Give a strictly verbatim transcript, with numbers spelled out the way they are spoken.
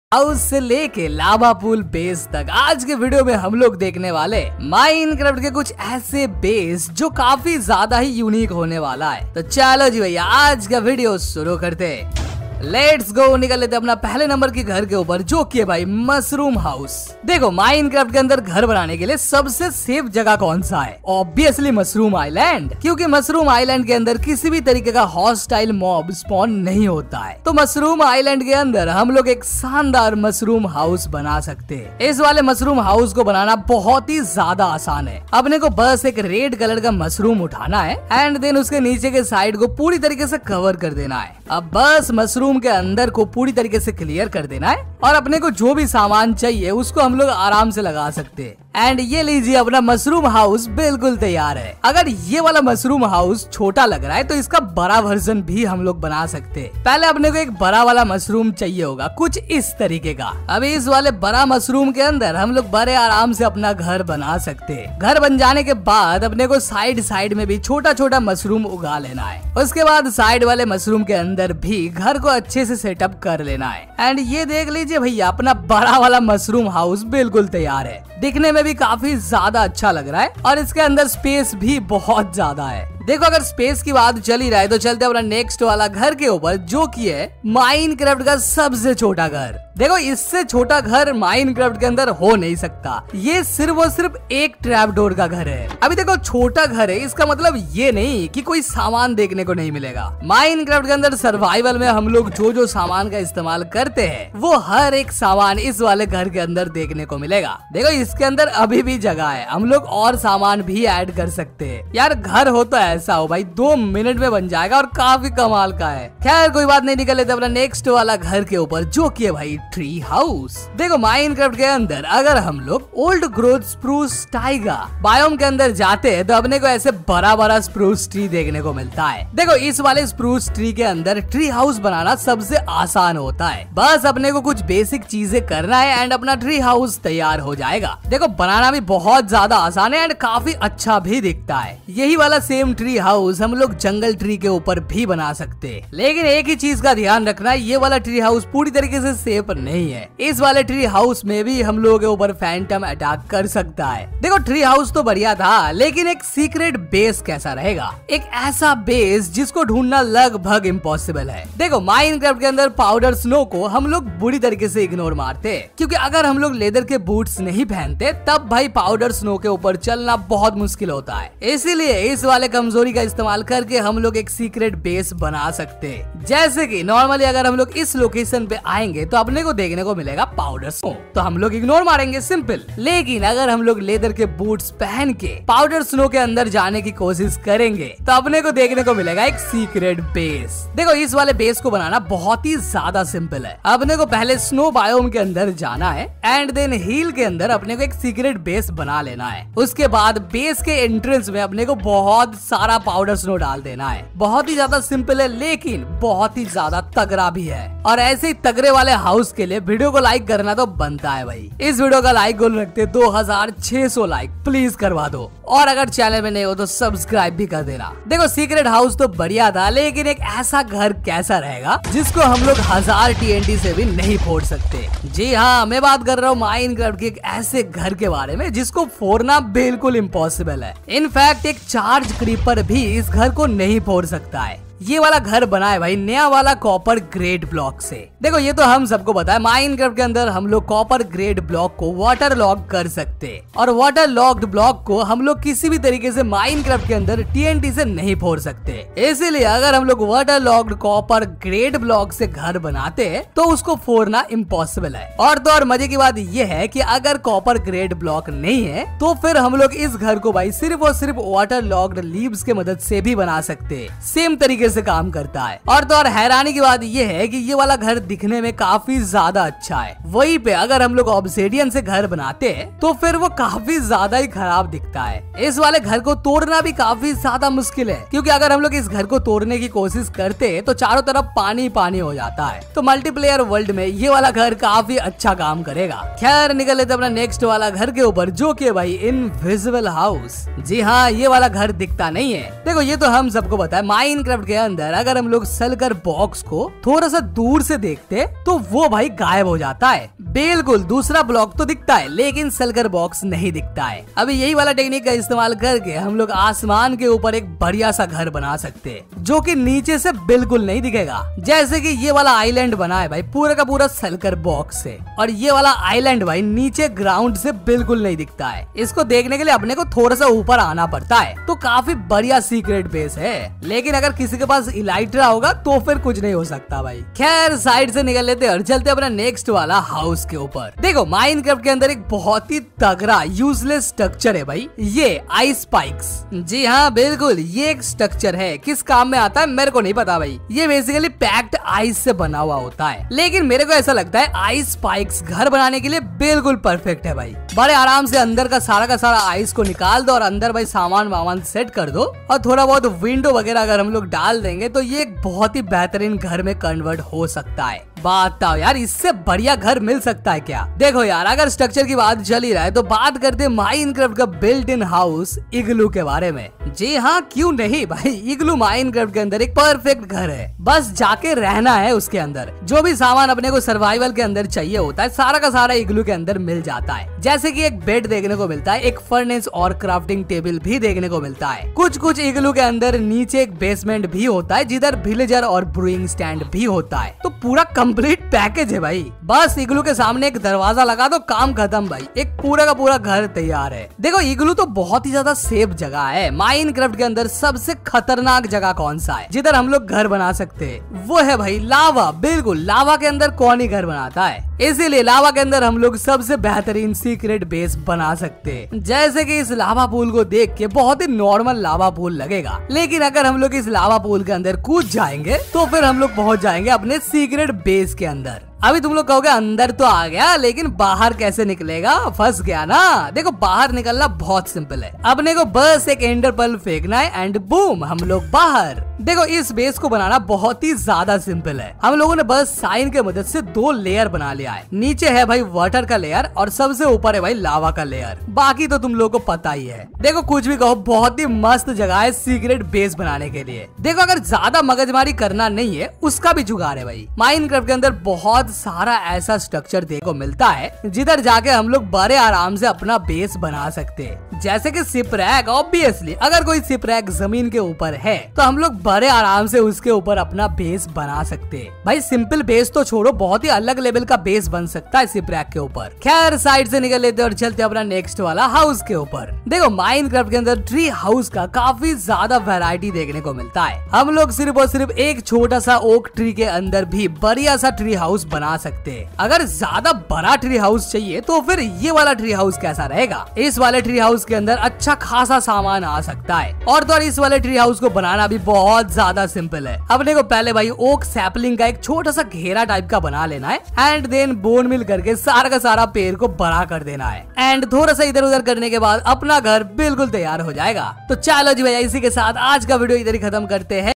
House से लेके लावा pool base तक आज के वीडियो में हम लोग देखने वाले माइनक्राफ्ट के कुछ ऐसे बेस जो काफी ज्यादा ही यूनिक होने वाला है। तो चलो जी भैया आज का वीडियो शुरू करते हैं। लेट्स गो, निकल लेते अपना पहले नंबर के घर के ऊपर जो कि है भाई मशरूम हाउस। देखो माइनक्राफ्ट के अंदर घर बनाने के लिए सबसे सेफ जगह कौन सा है? ऑब्वियसली मशरूम आइलैंड, क्योंकि मशरूम आइलैंड के अंदर किसी भी तरीके का हॉस्टाइल मॉब स्पॉन नहीं होता है। तो मशरूम आइलैंड के अंदर हम लोग एक शानदार मशरूम हाउस बना सकते हैं। इस वाले मशरूम हाउस को बनाना बहुत ही ज्यादा आसान है। अपने को बस एक रेड कलर का मशरूम उठाना है एंड देन उसके नीचे के साइड को पूरी तरीके से कवर कर देना है। अब बस मशरूम के अंदर को पूरी तरीके से क्लियर कर देना है और अपने को जो भी सामान चाहिए उसको हम लोग आराम से लगा सकते हैं। एंड ये लीजिए अपना मशरूम हाउस बिल्कुल तैयार है। अगर ये वाला मशरूम हाउस छोटा लग रहा है तो इसका बड़ा वर्जन भी हम लोग बना सकते हैं। पहले अपने को एक बड़ा वाला मशरूम चाहिए होगा कुछ इस तरीके का। अभी इस वाले बड़ा मशरूम के अंदर हम लोग बड़े आराम से अपना घर बना सकते हैं। घर बन जाने के बाद अपने को साइड साइड में भी छोटा छोटा मशरूम उगा लेना है। उसके बाद साइड वाले मशरूम के अंदर भी घर को अच्छे से सेटअप कर लेना है। एंड ये देख लीजिए भैया अपना बड़ा वाला मशरूम हाउस बिल्कुल तैयार है। दिखने में भी काफी ज्यादा अच्छा लग रहा है और इसके अंदर स्पेस भी बहुत ज्यादा है। देखो अगर स्पेस की बात चल ही रहा है तो चलते अपना नेक्स्ट वाला घर के ऊपर जो कि है माइनक्राफ्ट का सबसे छोटा घर। देखो इससे छोटा घर माइनक्राफ्ट के अंदर हो नहीं सकता। ये सिर्फ और सिर्फ एक ट्रैप डोर का घर है। अभी देखो छोटा घर है इसका मतलब ये नहीं कि कोई सामान देखने को नहीं मिलेगा। माइनक्राफ्ट के अंदर सर्वाइवल में हम लोग जो जो सामान का इस्तेमाल करते हैं वो हर एक सामान इस वाले घर के अंदर देखने को मिलेगा। देखो इसके अंदर अभी भी जगह है, हम लोग और सामान भी ऐड कर सकते हैं। यार घर हो तो ऐसा हो भाई दो मिनट में बन जाएगा और काफी कमाल का है। खैर कोई बात नहीं, निकल लेते अपना नेक्स्ट वाला घर के ऊपर जो कि है भाई ट्री हाउस। देखो माइनक्राफ्ट के अंदर अगर हम लोग old growth spruce taiga biome के अंदर जाते हैं तो अपने को ऐसे बड़ा बड़ा स्प्रूस ट्री देखने को मिलता है। देखो इस वाले स्प्रूस ट्री के अंदर ट्री हाउस बनाना सबसे आसान होता है। बस अपने को कुछ बेसिक चीजें करना है एंड अपना ट्री हाउस तैयार हो जाएगा। देखो बनाना भी बहुत ज्यादा आसान है एंड काफी अच्छा भी दिखता है। यही वाला सेम ट्री हाउस हम लोग जंगल ट्री के ऊपर भी बना सकते हैं। लेकिन एक ही चीज का ध्यान रखना, ये वाला ट्री हाउस पूरी तरीके से सेफ नहीं है। इस वाले ट्री हाउस में भी हम लोगों के ऊपर फैंटम अटैक कर सकता है। देखो ट्री हाउस तो बढ़िया था लेकिन एक सीक्रेट बेस कैसा रहेगा? एक ऐसा बेस जिसको ढूंढना लगभग इम्पॉसिबल है। देखो माइनक्राफ्ट के अंदर पाउडर स्नो को हम लोग बुरी तरीके से इग्नोर मारते हैं, क्योंकि अगर हम लोग लेदर के बूट्स नहीं पहनते तब भाई पाउडर स्नो के ऊपर चलना बहुत मुश्किल होता है। इसीलिए इस वाले कमजोरी का इस्तेमाल करके हम लोग एक सीक्रेट बेस बना सकते हैं। जैसे कि नॉर्मली अगर हम लोग इस लोकेशन पे आएंगे तो अपने को देखने को मिलेगा पाउडर स्नो, तो हम लोग इग्नोर मारेंगे, सिंपल। लेकिन अगर हम लोग लेदर के बूट्स पहन के पाउडर स्नो के अंदर जाने की कोशिश करेंगे तो अपने को देखने को मिलेगा एक सीक्रेट बेस। देखो इस वाले बेस को बनाना बहुत ही ज्यादा सिंपल है। अपने को पहले स्नो बायोम के अंदर जाना है एंड देन हिल के अंदर अपने को एक सीक्रेट बेस बना लेना है। उसके बाद बेस के एंट्रेंस में अपने को बहुत सारा पाउडर स्नो डाल देना है। बहुत ही ज्यादा सिंपल है लेकिन बहुत ही ज्यादा तगड़ा भी है। और ऐसे ही तगड़े वाले हाउस के लिए वीडियो को लाइक करना तो बनता है भाई। इस वीडियो का लाइक गोल रखते दो हजार छह सौ लाइक प्लीज करवा दो और अगर चैनल में नहीं हो तो सब्सक्राइब भी कर देना। देखो सीक्रेट हाउस तो बढ़िया था लेकिन एक ऐसा घर कैसा रहेगा जिसको हम लोग हजार टीएनटी से भी नहीं फोड़ सकते। जी हाँ, मैं बात कर रहा हूँ माइनक्राफ्ट के एक ऐसे घर के बारे में जिसको फोड़ना बिल्कुल इम्पॉसिबल है। इनफैक्ट एक चार्ज क्रीपर भी इस घर को नहीं फोड़ सकता है। ये वाला घर बना है भाई नया वाला कॉपर ग्रेड ब्लॉक से। देखो ये तो हम सबको पता है माइनक्राफ्ट के अंदर हम लोग कॉपर ग्रेड ब्लॉक को वाटर लॉक कर सकते हैं और वाटर लॉक्ड ब्लॉक को हम लोग किसी भी तरीके से माइनक्राफ्ट के अंदर टीएनटी से नहीं फोड़ सकते। इसीलिए अगर हम लोग water locked copper grade block से घर बनाते हैं तो उसको फोड़ना इम्पॉसिबल है। और तो और मजे की बात ये है कि अगर कॉपर ग्रेड ब्लॉक नहीं है तो फिर हम लोग इस घर को भाई सिर्फ और सिर्फ वाटर लॉक्ड लीव्स के मदद से भी बना सकते हैं। सेम तरीके से काम करता है। और तो और हैरानी की बात ये है कि ये वाला घर दिखने में काफी ज्यादा अच्छा है। वहीं पे अगर हम लोग ऑब्सिडियन से घर बनाते हैं तो फिर वो काफी ज्यादा ही खराब दिखता है। इस वाले घर को तोड़ना भी काफी ज्यादा मुश्किल है, क्योंकि अगर हम लोग इस घर को तोड़ने की कोशिश करते हैं तो चारों तरफ पानी पानी हो जाता है। तो मल्टीप्लेयर वर्ल्ड में ये वाला घर काफी अच्छा काम करेगा। खैर निकल लेते अपना नेक्स्ट वाला घर के ऊपर जो कि भाई इनविजिबल हाउस। जी हाँ, ये वाला घर दिखता नहीं है। देखो ये तो हम सबको पता है माइनक्राफ्ट के अंदर अगर हम लोग सलकर बॉक्स को थोड़ा सा दूर से देखते तो वो भाई गायब हो जाता है। बिल्कुल दूसरा ब्लॉक तो दिखता है लेकिन सलकर बॉक्स नहीं दिखता है। अभी यही वाला टेक्निक का इस्तेमाल करके हम लोग आसमान के ऊपर एक बढ़िया सा घर बना सकते हैं जो कि नीचे से बिल्कुल नहीं दिखेगा। जैसे कि ये वाला आइलैंड बना है भाई पूरा का पूरा सलकर बॉक्स से, और ये वाला आइलैंड भाई नीचे ग्राउंड से बिल्कुल नहीं दिखता है। इसको देखने के लिए अपने को थोड़ा सा ऊपर आना पड़ता है। तो काफी बढ़िया सीक्रेट बेस है, लेकिन अगर किसी के पास इलाइट्रा होगा तो फिर कुछ नहीं हो सकता भाई। खैर साइड से निकल लेते और चलते अपना नेक्स्ट वाला हाउस के ऊपर। देखो माइनक्राफ्ट के अंदर एक बहुत ही तगड़ा यूजलेस स्ट्रक्चर है भाई, ये आइस स्पाइक्स। जी हाँ बिल्कुल ये एक स्ट्रक्चर है, किस काम में आता है मेरे को नहीं पता भाई। ये बेसिकली पैक्ड आइस से बना हुआ होता है, लेकिन मेरे को ऐसा लगता है आइस स्पाइक्स घर बनाने के लिए बिल्कुल परफेक्ट है भाई। बड़े आराम से अंदर का सारा का सारा आइस को निकाल दो और अंदर भाई सामान वामान सेट कर दो, और थोड़ा बहुत विंडो वगैरह अगर हम लोग डाल देंगे तो ये एक बहुत ही बेहतरीन घर में कन्वर्ट हो सकता है। बताओ यार इससे बढ़िया घर मिल सकता है क्या। देखो यार अगर स्ट्रक्चर की बात चल ही रहा है तो बात करते हैं माइनक्राफ्ट का बिल्ट इन हाउस इग्लू के बारे में। जी हाँ क्यों नहीं भाई, इग्लू माइनक्राफ्ट के अंदर एक परफेक्ट घर है, बस जाके रहना है उसके अंदर। जो भी सामान अपने को सर्वाइवल के अंदर चाहिए होता है सारा का सारा इग्लू के अंदर मिल जाता है। जैसे कि एक बेड देखने को मिलता है, एक फर्नेस और क्राफ्टिंग टेबल भी देखने को मिलता है। कुछ कुछ इग्लू के अंदर नीचे एक बेसमेंट भी होता है जिधर विलेजर और ब्रूइंग स्टैंड भी होता है। तो पूरा कंप्लीट पैकेज है भाई। बस इग्लू के सामने एक दरवाजा लगा दो, काम खत्म भाई, एक पूरा का पूरा घर तैयार है। देखो इग्लू तो बहुत ही ज्यादा सेफ जगह है। माइनक्राफ्ट के अंदर सबसे खतरनाक जगह कौन सा है जिधर हम लोग घर बना सकते हैं, वो है भाई लावा। बिल्कुल लावा के अंदर कौन ही घर बनाता है, इसीलिए लावा के अंदर हम लोग सबसे बेहतरीन सीक्रेट बेस बना सकते हैं। जैसे कि इस लावा पूल को देख के बहुत ही नॉर्मल लावा पूल लगेगा, लेकिन अगर हम लोग इस लावा पूल के अंदर कूद जाएंगे तो फिर हम लोग पहुंच जाएंगे अपने सीक्रेट बेस के अंदर। अभी तुम लोग कहोगे अंदर तो आ गया लेकिन बाहर कैसे निकलेगा, फंस गया ना। देखो बाहर निकलना बहुत सिंपल है, अपने को बस एक एंडर पर्ल फेंकना है एंड बूम हम लोग बाहर। देखो इस बेस को बनाना बहुत ही ज्यादा सिंपल है। हम लोगों ने बस साइन के मदद से दो लेयर बना लिया है। नीचे है भाई वाटर का लेयर और सबसे ऊपर है भाई लावा का लेयर। बाकी तो तुम लोगों को पता ही है। देखो कुछ भी कहो बहुत ही मस्त जगह है सीक्रेट बेस बनाने के लिए। देखो अगर ज्यादा मगजमारी करना नहीं है उसका भी जुगाड़ है भाई। माइनक्राफ्ट के अंदर बहुत सारा ऐसा स्ट्रक्चर देखने को मिलता है जिधर जाके हम लोग बड़े आराम से अपना बेस बना सकते हैं। जैसे कि शिपरैक, ऑब्वियसली अगर कोई शिपरैक जमीन के ऊपर है तो हम लोग बड़े आराम से उसके ऊपर अपना बेस बना सकते हैं। भाई सिंपल बेस तो छोड़ो, बहुत ही अलग लेवल का बेस बन सकता है शिपरैक के ऊपर। खैर साइड से निकल लेते और चलते अपना नेक्स्ट वाला हाउस के ऊपर। देखो माइनक्राफ्ट के अंदर ट्री हाउस का काफी ज्यादा वैरायटी देखने को मिलता है। हम लोग सिर्फ और सिर्फ एक छोटा सा ओक ट्री के अंदर भी बढ़िया सा ट्री हाउस बना सकते हैं। अगर ज्यादा बड़ा ट्री हाउस चाहिए तो फिर ये वाला ट्री हाउस कैसा रहेगा। इस वाले ट्री हाउस के अंदर अच्छा खासा सामान आ सकता है, और तो और इस वाले ट्री हाउस को बनाना भी बहुत ज्यादा सिंपल है। अपने को पहले भाई ओक सैपलिंग का एक छोटा सा घेरा टाइप का बना लेना है एंड देन बोन मिल करके सारा का सारा पेड़ को बड़ा कर देना है एंड थोड़ा सा इधर उधर करने के बाद अपना घर बिल्कुल तैयार हो जाएगा। तो चलो जी भैया इसी के साथ आज का वीडियो इधर ही खत्म करते हैं।